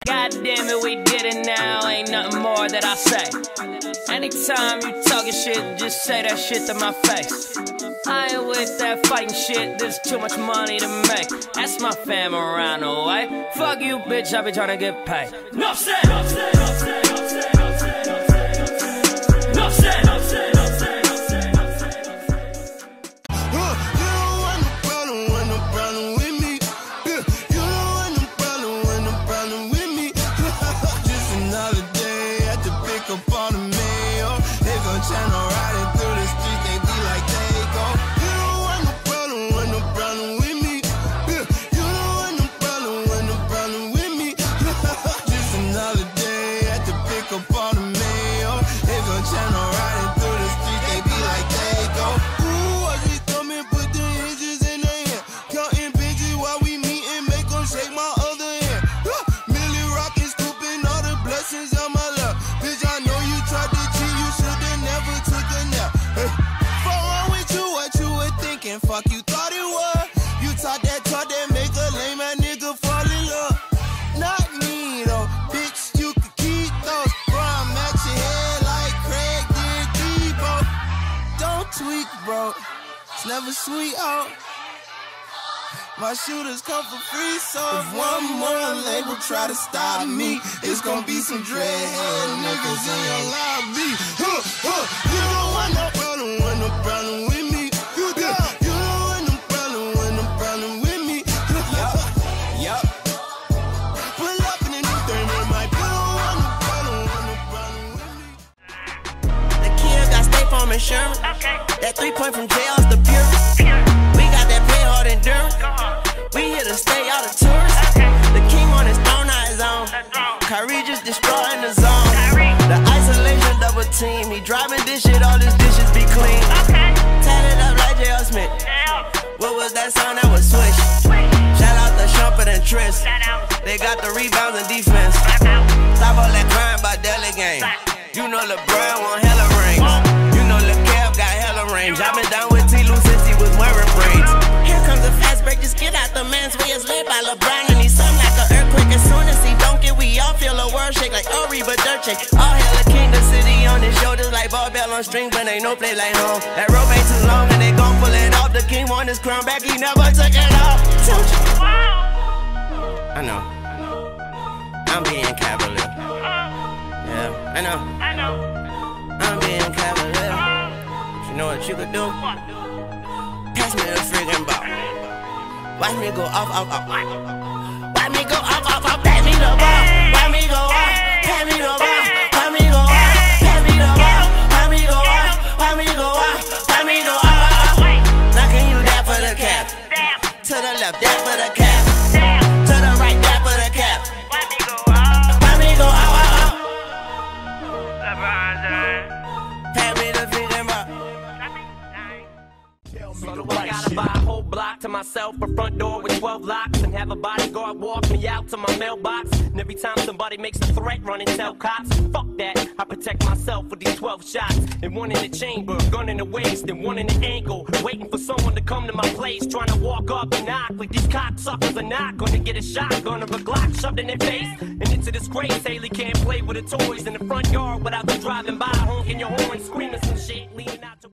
God damn it, we did it now, ain't nothing more that I say. Anytime you talking shit, just say that shit to my face. I ain't with that fighting shit, there's too much money to make. That's my fam around the way. Fuck you, bitch, I be trying to get paid. Nuff said, nuff said, nuff said, nuff said, nuff said, nuff said, nuff said, nuff said, nuff said. Channel riding through the streets, they be like, there you go. You don't want no problem with me. Yeah. You don't want no problem with me. Just another day at the pick up on the mail. They go channel riding through the streets, they be like, there you go. Ooh, I just come and put the hinges in their hand. Counting bitches while we meet and make them shake my other hand. Millie rockin', scooping all the blessings on my lap. Bitch, I know you tried to cheat, you should've never took a nap. Hey, fuck wrong with you, what you were thinking? Fuck you thought it was. You talk that make a lame ass nigga fall in love. Not me though, bitch, you could keep those. Bro, I'm at your head like Craig did Debo. Don't tweak, bro, it's never sweet out. My shooters come for free, so if one more label try to stop me, it's gonna be some dreadhead niggas in your lobby. You don't want no problem with me. You don't want no problem with me. Yup. Pull up in a new thing, it might be. You don't want no problem with me. The kid got State Farm insurance. That 3-point from jail's the purest. We got that play hard endurance. We here to stay out of tourists. The king on his throne, not his own. Kyrie just destroying the zone. The isolation double team. He driving this shit, all his dishes be clean. Tatted up like J.R. Smith. What was that sound? That was Swish. Shout out to Shumpert and Triss. They got the rebounds and defense. Stop all that crying about Deli game. You know LeBron want hella rings. You know LeCab got hella range. I've been down with T. Lou since he was wearing braids. Here comes a fast break, just get out the man's way. It's led by LeBron and he's something like an earthquake. As soon as he don't get, we all feel a world shake like Ori but dirt shake. All hail the king, the city on his shoulders like ball bell on string, but ain't no play like home. That rope ain't too long and they gon' pull it off. The king want his crown back, he never took it off. I know, I'm being cavalier. Yeah, I know, I'm being cavalier. But you know what you could do? Pass me the friggin' ball. Watch me go off. Watch me go off. Pass me the ball. Watch me go off. Pass me the ball. Watch me go off. Pass me the ball. Watch me go off. Watch me go off. Watch me go off. Now can you that for the cap? To the left, that for the cap. To the right, that for the cap. Watch me go off. Watch me go off. Pass me the friggin' ball. So I gotta buy a whole block to myself, a front door with 12 locks, and have a bodyguard walk me out to my mailbox. And every time somebody makes a threat, run and tell cops. Fuck that, I protect myself with these 12 shots. And one in the chamber, gun in the waist, and one in the ankle. Waiting for someone to come to my place, trying to walk up and knock. Like these cocksuckers are not gonna get a shotgun or a Glock shoved in their face. And it's a disgrace, Haley can't play with her toys in the front yard without them driving by, honking your horn, screaming some shit, leaning out to